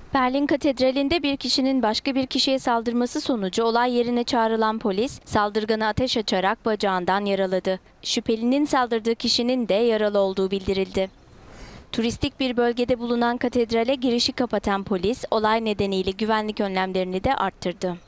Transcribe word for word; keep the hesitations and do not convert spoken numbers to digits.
Berlin Katedrali'nde bir kişinin başka bir kişiye saldırması sonucu olay yerine çağrılan polis, saldırganı ateş açarak bacağından yaraladı. Şüphelinin saldırdığı kişinin de yaralı olduğu bildirildi. Turistik bir bölgede bulunan katedrale girişi kapatan polis, olay nedeniyle güvenlik önlemlerini de arttırdı.